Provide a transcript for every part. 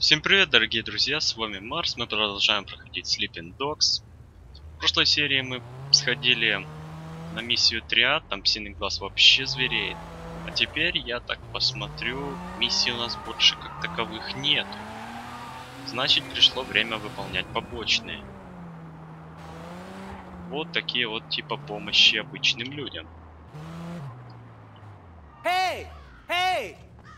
Всем привет, дорогие друзья, с вами Марс, мы продолжаем проходить Sleeping Dogs. В прошлой серии мы сходили на миссию Триад, там Синий Глаз вообще звереет. А теперь, я так посмотрю, миссий у нас больше как таковых нет. Значит, пришло время выполнять побочные. Вот такие вот типа помощи обычным людям. Hey! Hey!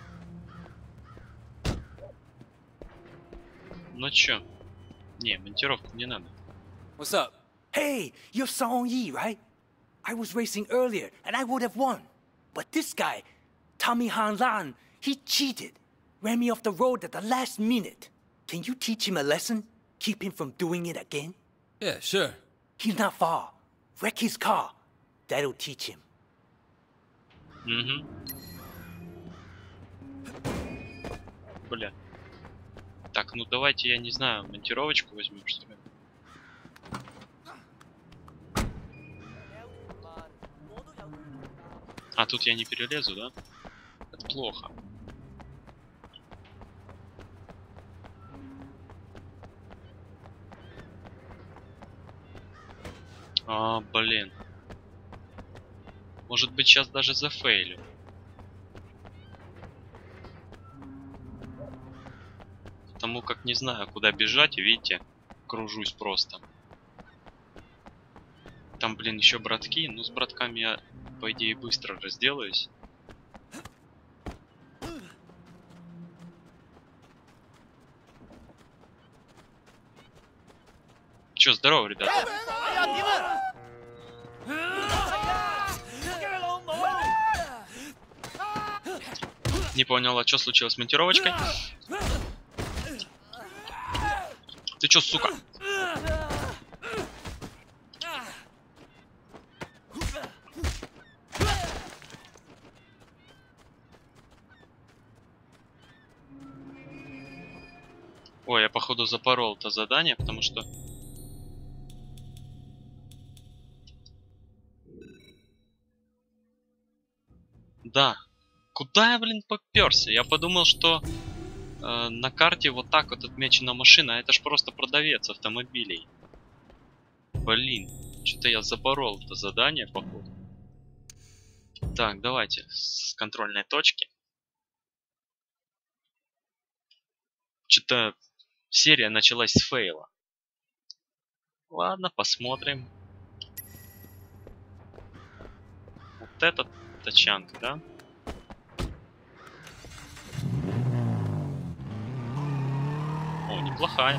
Ну чё? Не, монтировку не надо. What's up? Hey, you're Song Yi, right? I was racing earlier and I would have won. But this guy, Tommy Han Lan, he cheated. Ran me off the road at the last minute. Can you teach him a lesson? Keep him from doing it again? Yeah, sure. He's not far. Wreck his car. That'll teach him. Угу. Бля. Так, ну давайте, я не знаю, монтировочку возьмем, что ли? А, тут я не перелезу, да? Это плохо. А, блин. Может быть, сейчас даже зафейлю. Потому как не знаю, куда бежать, и видите, кружусь просто. Там, блин, еще братки. Ну, с братками я, по идее, быстро разделаюсь. Че, здорово, ребята. Не понял, а что случилось с монтировочкой? Ты чё, сука? Ой, я походу запорол это задание, потому что... Да. Куда я, блин, попёрся? Я подумал, что на карте вот так вот отмечена машина, а это ж просто продавец автомобилей. Блин, что-то я запорол это задание, походу. Так, давайте с контрольной точки. Что-то серия началась с фейла. Ладно, посмотрим. Вот этот тачанка, да? О, неплохая.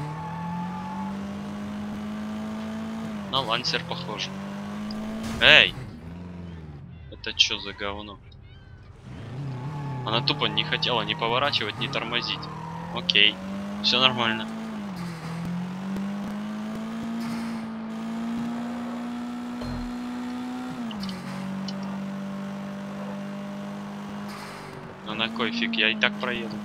На лансер похоже. Эй! Это что за говно? Она тупо не хотела ни поворачивать, ни тормозить. Окей, все нормально. А на кой фиг, я и так проеду.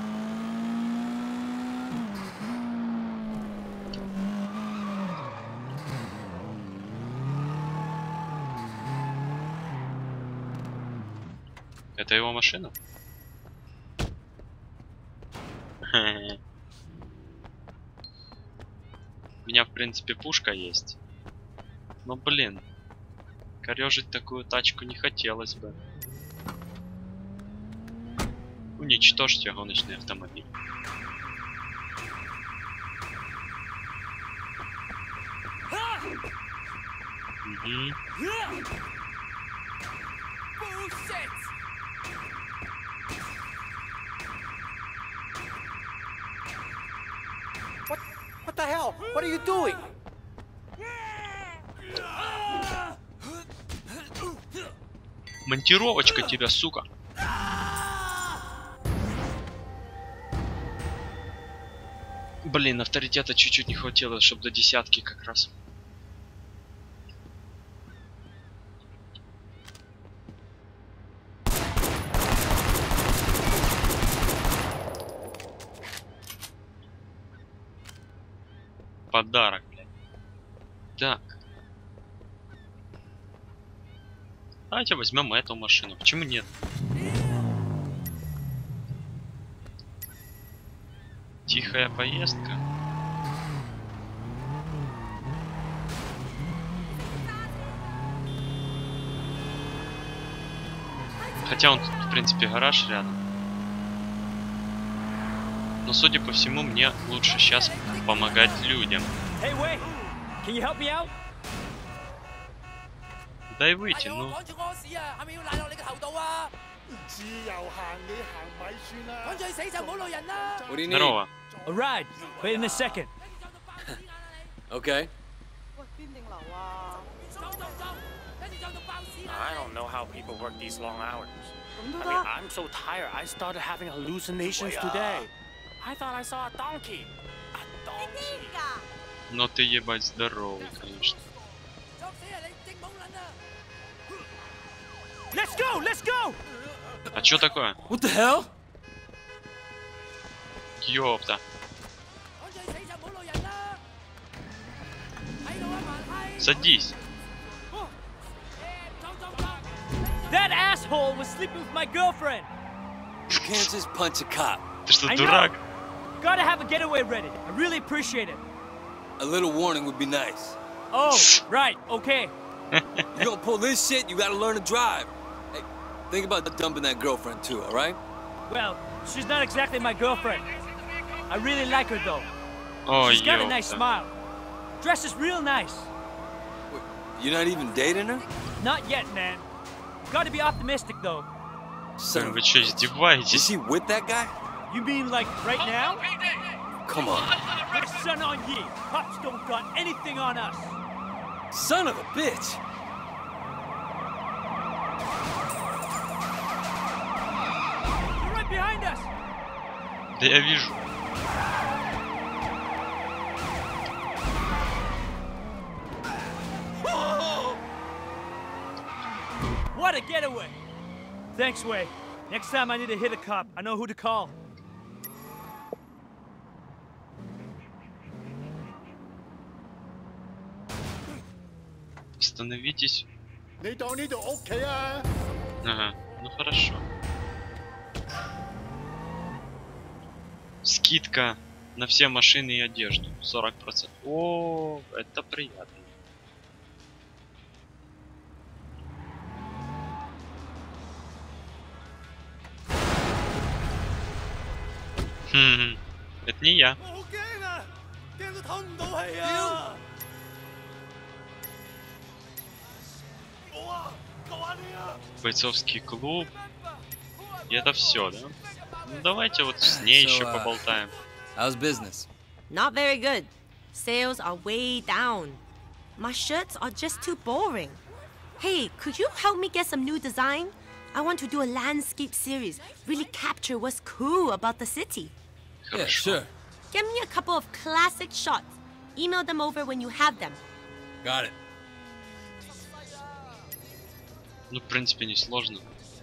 Это его машина? У меня, в принципе, пушка есть. Но, блин, корежить такую тачку не хотелось бы. Уничтожьте гоночный автомобиль. Угу. What the hell? What are you doing? Монтировочка тебя, сука. Блин, авторитета чуть-чуть не хватило, чтобы до десятки как раз. Подарок, блядь. Так. Давайте возьмем эту машину. Почему нет? Тихая поездка. Хотя он тут, в принципе, гараж рядом. Но, судя по всему, мне лучше сейчас помогать людям. Hey, wait! Can you help me out? Дай выйти, ну. What do you need? Здорово. A ride, but in a second. Okay. I don't know how people work these long hours. I mean, I'm so tired. I started having hallucinations today. I thought I saw a donkey. A donkey. Но ты ебать здоровый, конечно. Let's go! Let's go! А чё такое? What the hell? Ёпта. Садись. That asshole was sleeping with my girlfriend. You can't just punch a cop. Ты что, I дурак? Gotta have a getaway ready. I really appreciate it. A little warning would be nice. Oh, right, okay. You gonna pull this shit, you gotta learn to drive. Hey, think about dumping that girlfriend too, alright? Well, she's not exactly my girlfriend. I really like her though. О, She's got a nice ёпта. smile. Dresses real nice. You're not even dating her? Not yet, man. Gotta be optimistic though. Son of Вы a... чё, Is издеваетесь? she with that guy? You mean like right now? Come on. Your son on ye. Cops don't got anything on us. Son of a bitch! You're right behind us. Да я вижу. What a getaway. Thanks, Way. Next time I need to hit a cop, I know who to call. Остановитесь. 你當呢度屋企啊？ Ага, ну хорошо. Скидка на все машины и одежду. 40%. О, это приятно. Хм, это не я. 我好驚啊！驚到唞唔到氣啊！冇啊，救下你啊！ Бойцовский клуб. И это все, да? Ну давайте вот с ней So, еще поболтаем. How's business? Not very good. Sales are way down. My shirts are just too boring. Hey, could you help me get some new design? I want to do a landscape series, really capture what's cool about the city. Yeah, Хорошо. sure. Get me a couple of classic shots. Email them over when you have them. Got it. Ну, в принципе, не сложно.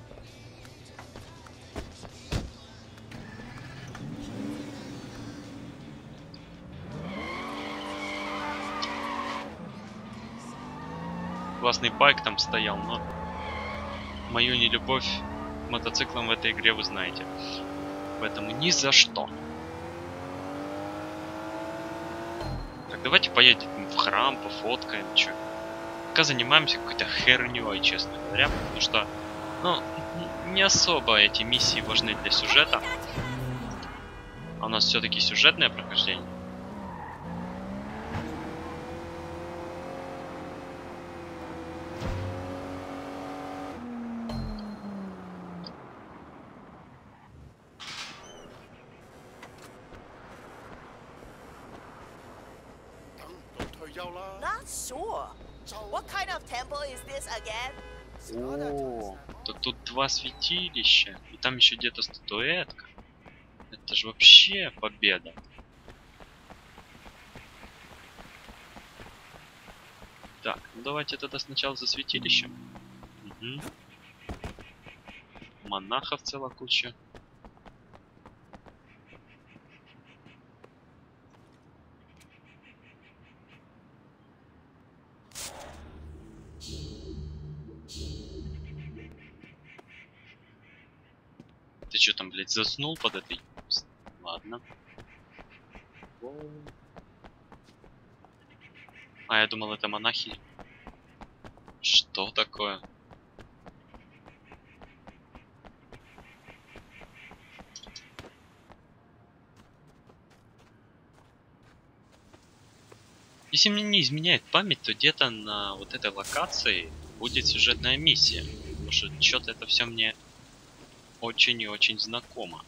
Классный байк там стоял, но мою нелюбовь к мотоциклам в этой игре вы знаете. Поэтому ни за что. Так, давайте поедем в храм, пофоткаем, чё. Пока занимаемся какой-то хернёй, честно говоря, потому что, ну, не особо эти миссии важны для сюжета. А у нас все-таки сюжетное прохождение. Not sure. What kind of temple is this again? О, так тут два святилища, и там еще где-то статуэтка. Это же вообще победа. Так, ну давайте тогда сначала за святилищем. Угу. Монахов целая куча. Ты что там, блядь, заснул под этой? Ладно. Ого. А, я думал, это монахи. Что такое? Если мне не изменяет память, то где-то на вот этой локации будет сюжетная миссия. Потому что что-то это все мне очень и очень знакомо.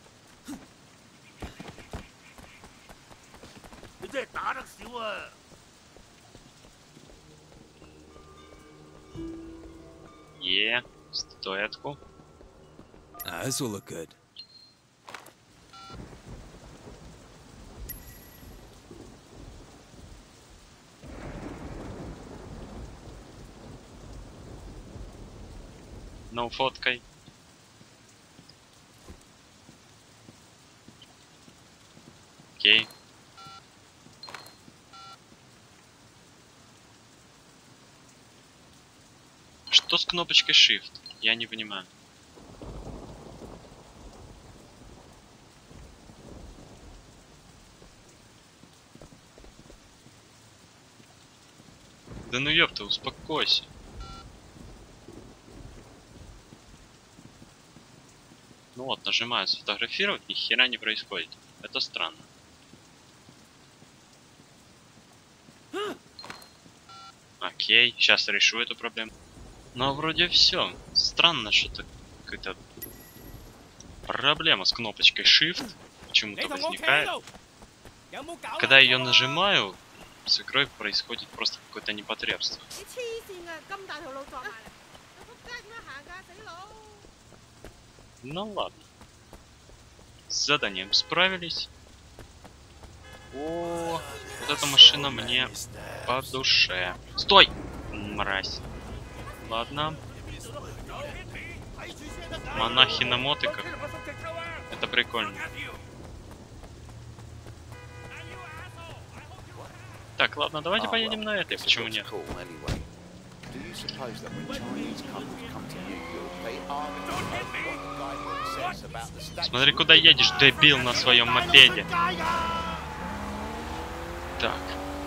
Статуэтку. This will look good. Ну, фоткой. Окей. Что с кнопочкой Shift? Я не понимаю. Да ну ёпта, успокойся. Ну вот, нажимаю сфотографировать, ни хера не происходит. Это странно. Окей, сейчас решу эту проблему. Но вроде все. Странно, что-то какая-то проблема с кнопочкой Shift почему-то возникает. Когда ее нажимаю, с игрой происходит просто какое-то непотребство. Ну ладно. С заданием справились. О, вот эта машина мне по душе. Стой! Мразь. Ладно. Монахи на мотиках. Это прикольно. Так, ладно, давайте поедем на этой. Почему нет? Смотри, куда едешь, дебил, на своем мопеде. Так.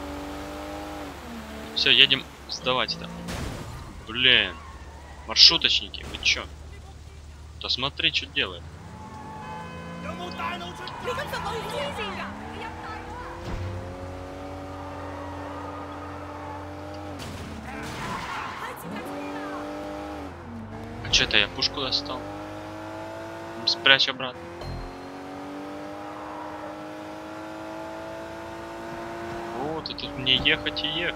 Все, едем сдавать это. Блин. Маршруточники, вы чё? Да смотри, что делает. А что это я пушку достал? Спрячь обратно. Вот, и тут мне ехать и ехать.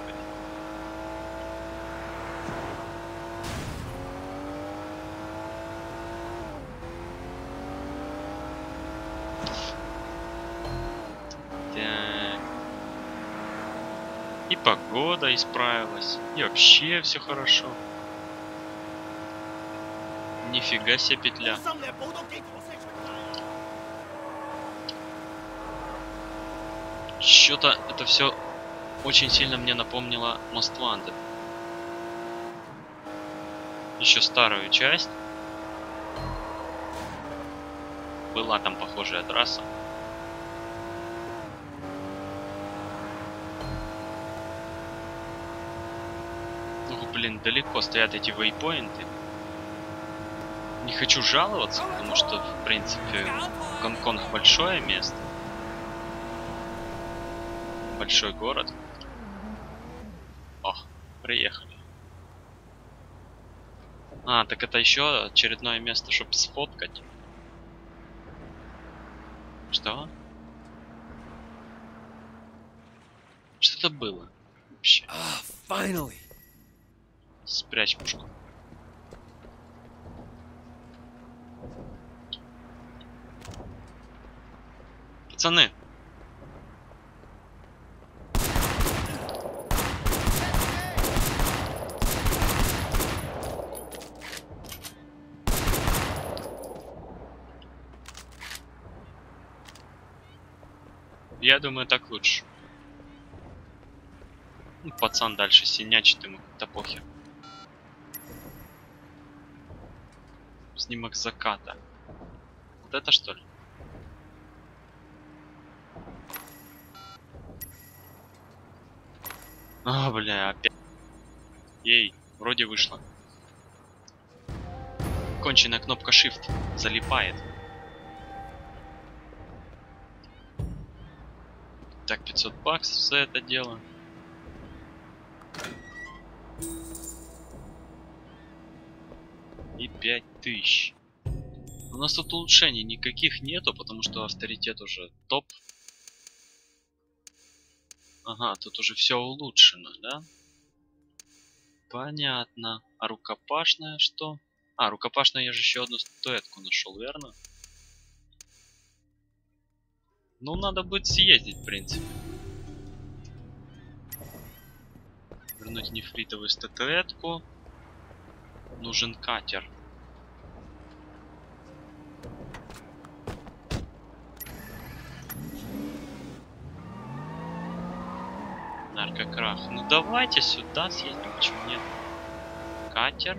Так. И погода исправилась. И вообще все хорошо. Нифига себе петля. Что-то это все очень сильно мне напомнило Most Wanted. Еще старую часть. Была там похожая трасса. Ну, блин, далеко стоят эти вейпоинты. Не хочу жаловаться, потому что, в принципе, Гонконг большое место. Большой город. О, приехали. А, так это еще очередное место, чтобы сфоткать. Что? Что это было? Вообще. Finally. Спрячь пушку. Пацаны. Я думаю, так лучше. Ну, пацан дальше синячит, ему это похер. Снимок заката. Вот это что ли? А, бля, опять. Ей, вроде вышло. Конченая кнопка Shift залипает. Так, 500 баксов за это дело. И 5000. У нас тут улучшений никаких нету, потому что авторитет уже топ. Ага, тут уже все улучшено, да? Понятно. А рукопашная что? А, рукопашная я же еще одну статуэтку нашел, верно? Ну, надо будет съездить, в принципе. Вернуть нефритовую статуэтку. Нужен катер. Наркокрах. Ну давайте сюда съездим, почему нет? Катер.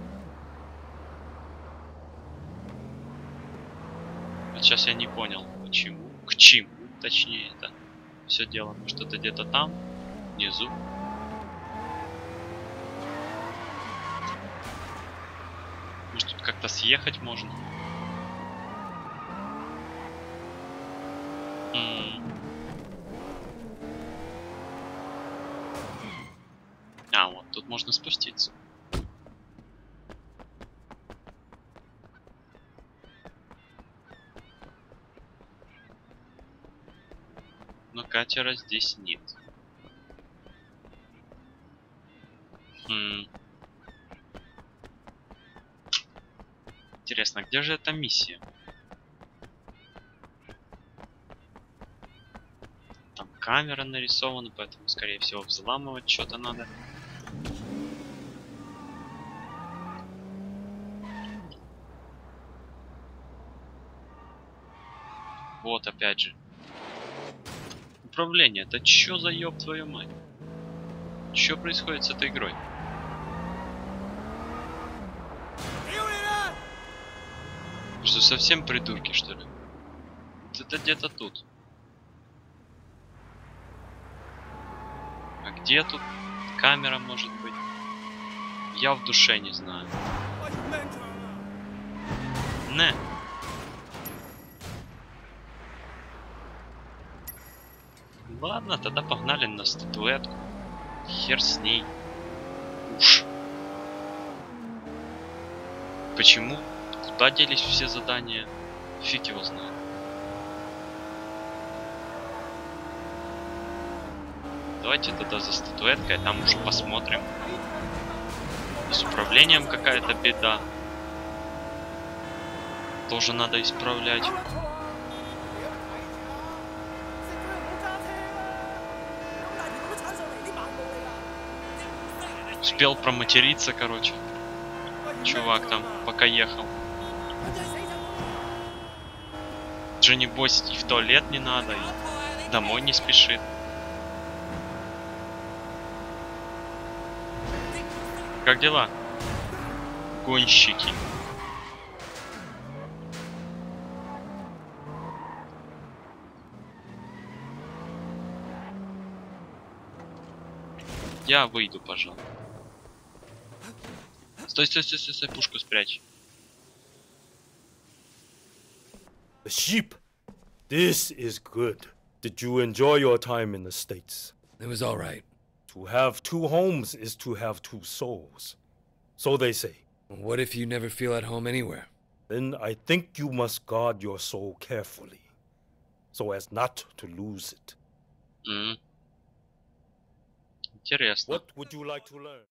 Вот сейчас я не понял, почему. К чему, точнее, это все дело. Может, это где-то там, внизу. Может, тут как-то съехать можно? А, вот, тут можно спуститься. Но катера здесь нет. Интересно, где же эта миссия? Там камера нарисована, поэтому, скорее всего, взламывать что-то надо. Вот, опять же. Управление, это чё за ёб твою мать? Что происходит с этой игрой? Что, совсем придурки, что ли? Вот это где-то тут. А где тут камера может быть? Я в душе не знаю. Не. Ладно, тогда погнали на статуэтку. Хер с ней. Уж. Почему? Куда делись все задания? Фиг его знает. Давайте тогда за статуэткой, там уже посмотрим. И с управлением какая-то беда. Тоже надо исправлять. Успел проматериться, короче. Чувак там, пока ехал. Же небось и в туалет не надо, и домой не спешит. Как дела? Гонщики. Я выйду, пожалуй. Стой, стой, стой, стой, стой, пушку спрячь. The sheep. This is good. Did you enjoy your time in the States? It was all right. To have two homes is to have two souls. So they say. What if you never feel at home anywhere? Then I think you must guard your soul carefully, so as not to lose it. Интересно. What would you like to learn?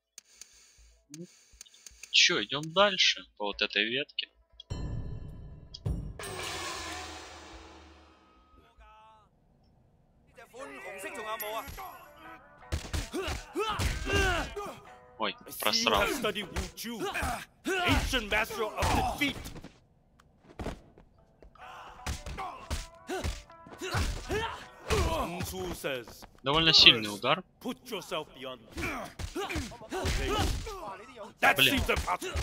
Чё, идем дальше по вот этой ветке. Ой, просрал. Ancient master of defeat. Sun Tzu says, Довольно сильный удар. put yourself beyond. That Блин. seems impossible.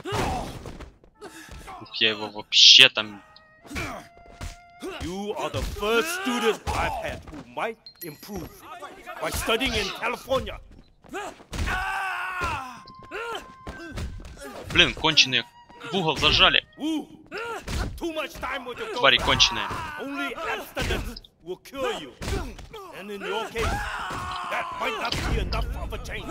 Ух, я его вообще там... You are the first student I've had who might improve. by studying in California. Блин, конченые в угол зажали. Too much time with your Твари girlfriend. конченые. Only abstinence will cure you. And in your case, that might not be enough of a change.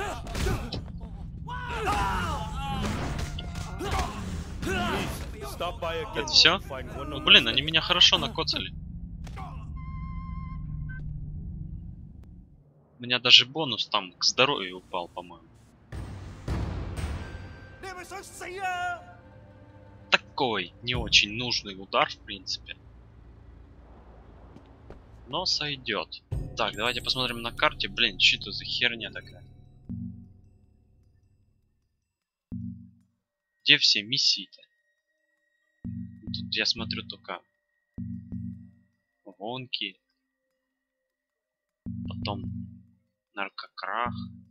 Please, stop by again. Это все? to find one Ну, of блин, my они меня хорошо накоцали. У меня даже бонус там к здоровью упал, по-моему. Такой не очень нужный удар, в принципе. Но сойдет. Так, давайте посмотрим на карте. Блин, что это за херня такая? Где все миссии-то? Тут я смотрю только гонки. Потом наркокрах.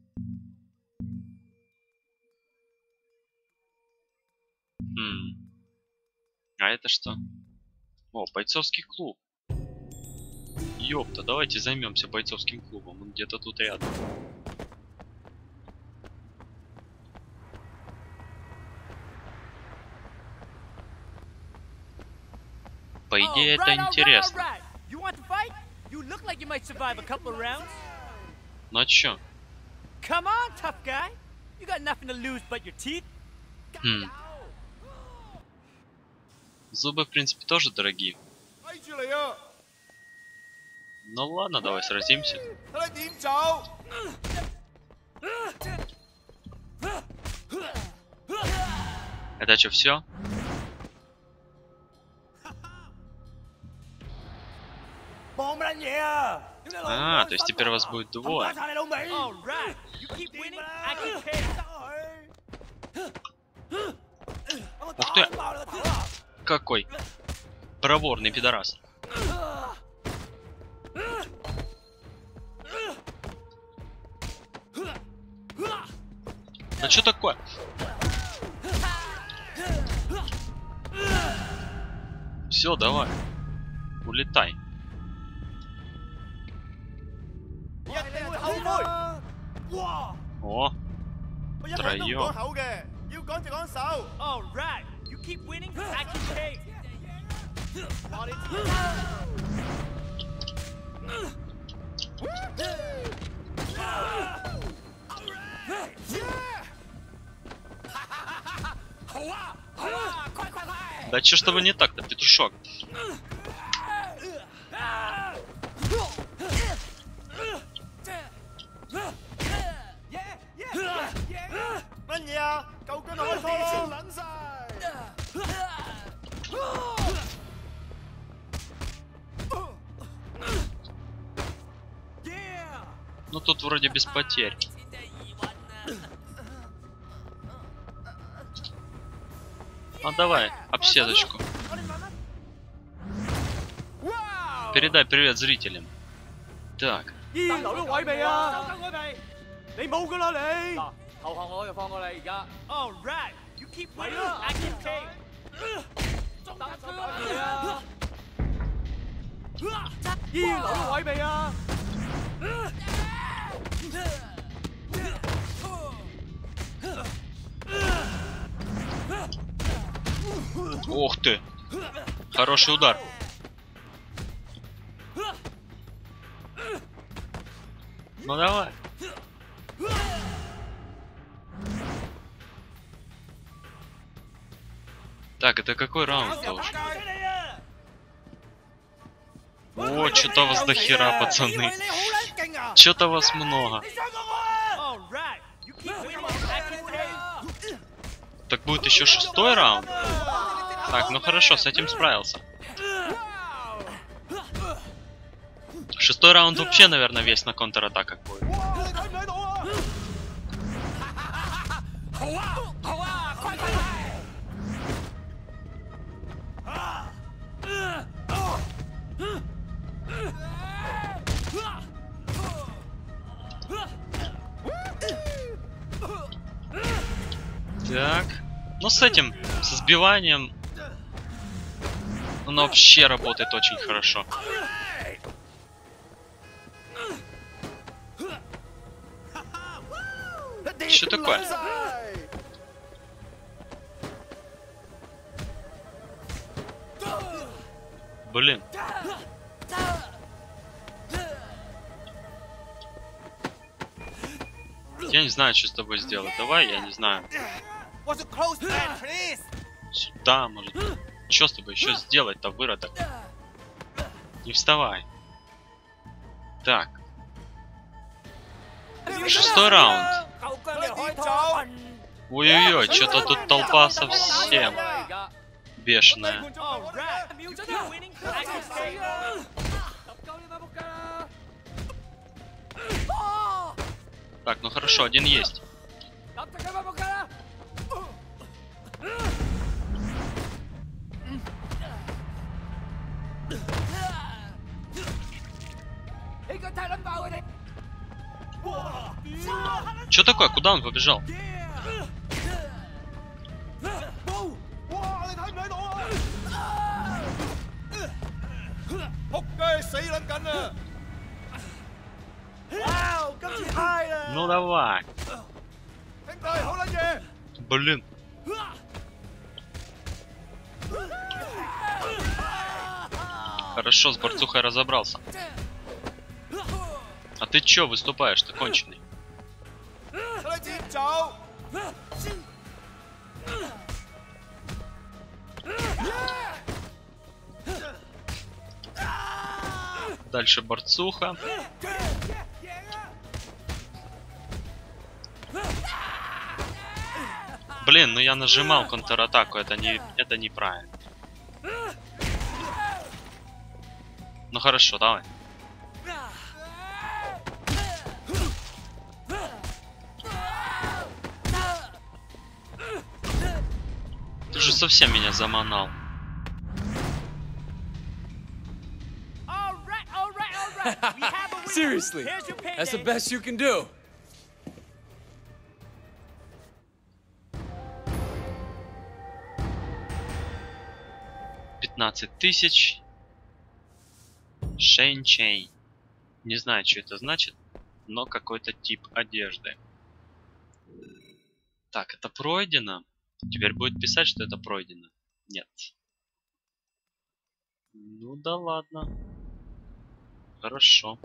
А это что? О, бойцовский клуб. Ёпта, давайте займемся бойцовским клубом. Он где-то тут рядом. По идее, это интересно. Ну а чё? Зубы, в принципе, тоже дорогие. Ну ладно, давай сразимся. Это что, все? А, то есть теперь вас будет двое. Ух ты! Какой проворный пидорас. А что такое? Все, давай. Улетай. О, втроем. Да че ж тобой не так-то, петушок? Ну тут вроде без потерь. Ну давай, обседочку. Передай привет зрителям. Так. Ух ты! Хороший удар. Ну давай. Так, это какой раунд-то уже? О, что-то вас до хера, пацаны. Что-то вас много. Так будет еще 6-й раунд? Так, ну хорошо, с этим справился. 6-й раунд вообще, наверное, весь на контратаках будет. Так. Ну с этим, с сбиванием, оно вообще работает очень хорошо. Что такое? Блин. Я не знаю, что с тобой сделать. Давай, я не знаю. Сюда, может. Что с тобой еще сделать-то, выродок? Не вставай. Так. 6-й раунд. Ой-ой-ой, что-то тут толпа совсем бешеная. Так, ну хорошо, один есть. Чё такое? Куда он побежал? Ну давай. Блин. Хорошо, с борцухой разобрался. А ты чё выступаешь-то, конченый? Дальше борцуха. Блин, ну я нажимал контратаку, это неправильно. Ну хорошо, давай. Ты же совсем меня заманал. Seriously, that's the best you can do. $15 000. Шэньчэнь. Не знаю, что это значит, но какой-то тип одежды. Так, это пройдено. Теперь будет писать, что это пройдено. Нет. Ну да ладно. Хорошо.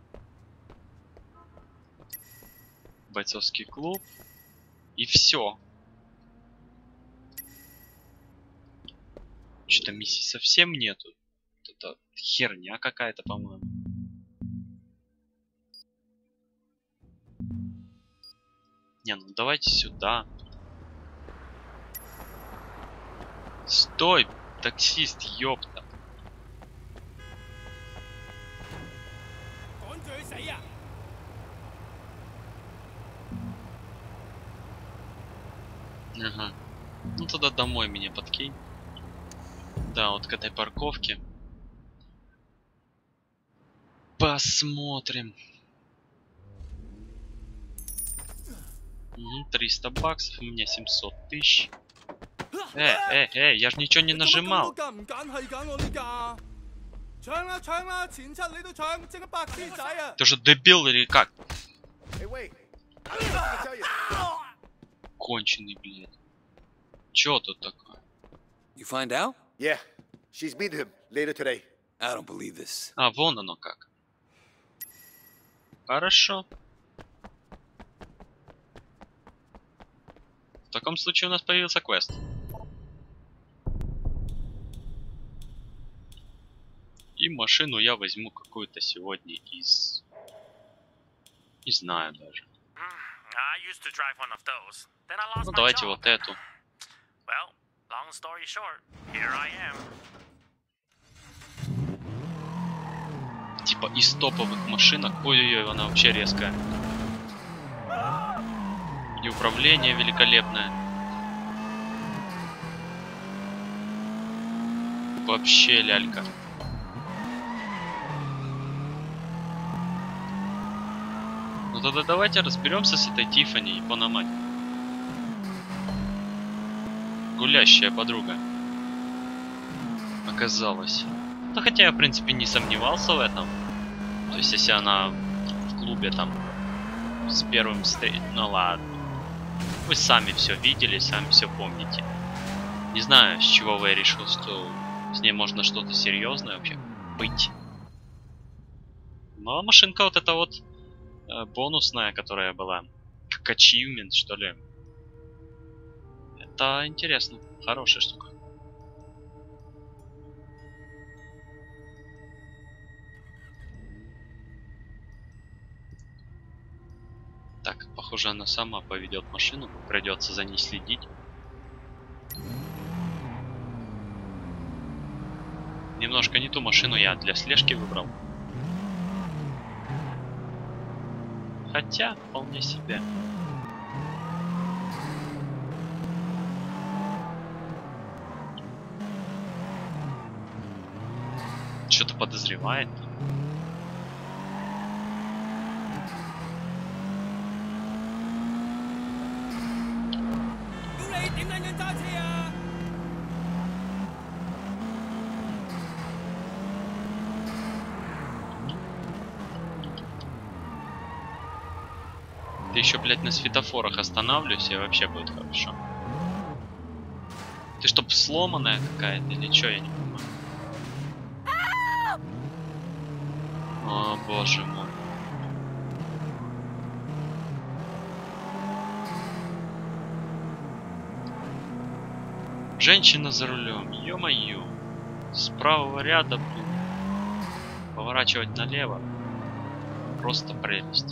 Бойцовский клуб. И все. Что-то миссий совсем нету. Это херня какая-то, по-моему. Не, ну давайте сюда. Стой, таксист, ёпта. Ага. Ну тогда домой меня подкинь. Да, вот к этой парковке. Посмотрим. 300 баксов, у меня 700 000. Я же ничего не нажимал. Ты же дебил или как? Конченый, блядь. Чё тут такое? You find out? Yeah, she's meeting him later today. I don't believe this. А, вон оно как. Хорошо. В таком случае у нас появился квест. И машину я возьму какую-то сегодня из... Не знаю даже. Ну давайте вот эту. Long story short, here I am. Типа из топовых машинок. Ой-ой-ой, она вообще резкая. И управление великолепное. Вообще лялька. Ну тогда давайте разберемся с этой Тиффани и Панамать. Гулящая подруга оказалась. Ну хотя я в принципе не сомневался в этом. То есть если она в клубе там с первым встреч... Ну ладно. Вы сами все видели, сами все помните. Не знаю, с чего вы решил, что с ней можно что-то серьезное вообще быть. Ну а машинка вот эта вот бонусная, которая была, как achievement, что ли. Это интересно, хорошая штука. Так, похоже, она сама поведет машину, придется за ней следить. Немножко не ту машину я для слежки выбрал. Хотя, вполне себе. Что-то подозревает. Ты еще, блядь, на светофорах останавливайся, и вообще будет хорошо. Ты чтоб сломанная какая-то или что, я не понимаю. О, боже мой. Женщина за рулем, ё-моё. С правого ряда, блин. Поворачивать налево. Просто прелесть.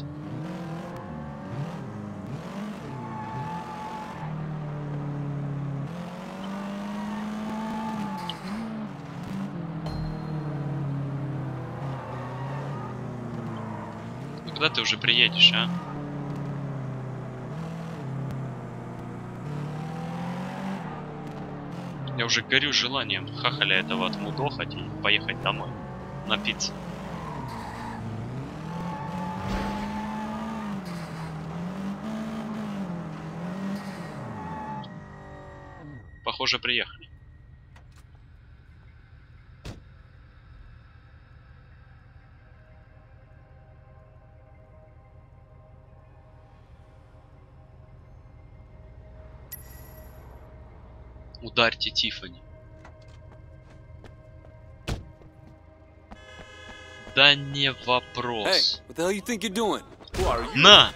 Когда ты уже приедешь, а? Я уже горю желанием хахаля этого отмудохать и поехать домой. Напиться. Похоже, приехали. Ударьте Тиффани. Да не вопрос. Hey, what the hell you think you're doing? Who are you? На!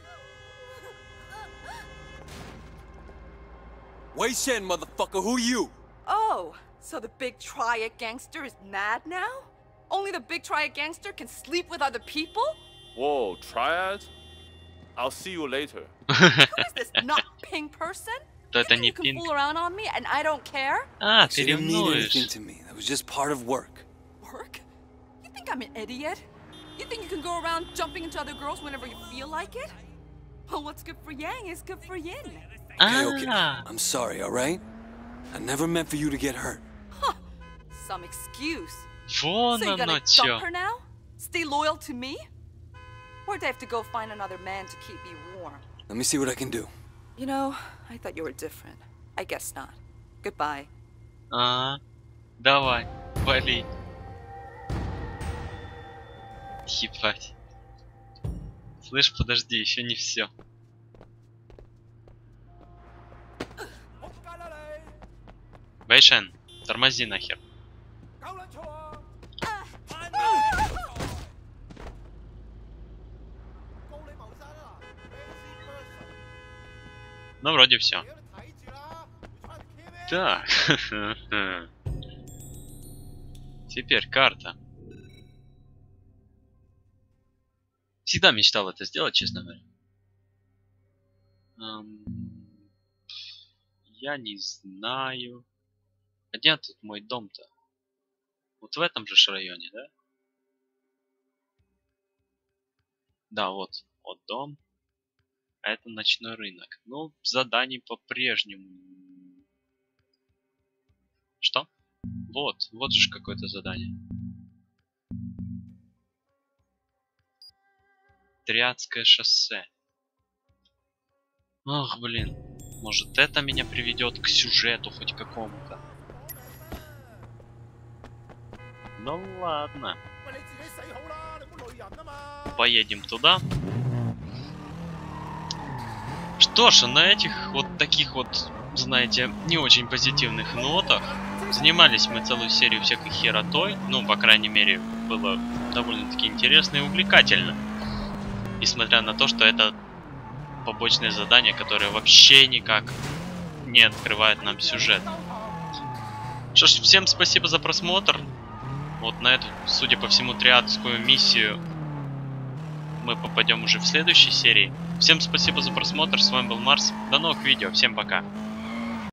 Wei Shen, motherfucker, who you? Oh, so the big triad gangster is mad now? Only the big triad gangster can sleep with other people? Whoa, Triad? I'll see you later. Who is this not pink person? Да You это think не you can Пинк. fool around on me and I don't care? А, ты She didn't mean anything ревнуешь. to me. That was just part of work. Work? You think I'm an idiot? You think you can go around jumping into other girls whenever you feel like it? Well, what's good for Yang is good for Yin. Okay, okay. А, I'm sorry, alright? I never meant for you to get hurt. Huh. Some excuse. вон So you're оно gonna чё. dump her now? Stay loyal to me? Or do I have to go find another man to keep me warm? Let me see what I can do. You know, I thought you were different. I guess not. Goodbye. А, давай, вали. Ебать. Слышь, подожди, еще не все. Вэйшен, тормози нахер. Ну, вроде все. Так. Теперь карта. Всегда мечтал это сделать, честно говоря. Я не знаю. А где тут мой дом-то? Вот в этом же районе, да? Да, вот. Вот дом. А это ночной рынок. Ну, заданий по-прежнему. Что? Вот. Вот же какое-то задание. Триадское шоссе. Ах, блин. Может, это меня приведет к сюжету хоть какому-то. Ну ладно. Поедем туда. Что ж, на этих вот таких вот, знаете, не очень позитивных нотах занимались мы целую серию всякой херотой. Ну, по крайней мере, было довольно-таки интересно и увлекательно. Несмотря на то, что это побочное задание, которое вообще никак не открывает нам сюжет. Что ж, всем спасибо за просмотр. Вот на эту, судя по всему, триадскую миссию мы попадем уже в следующей серии. Всем спасибо за просмотр, с вами был Марс. До новых видео, всем пока.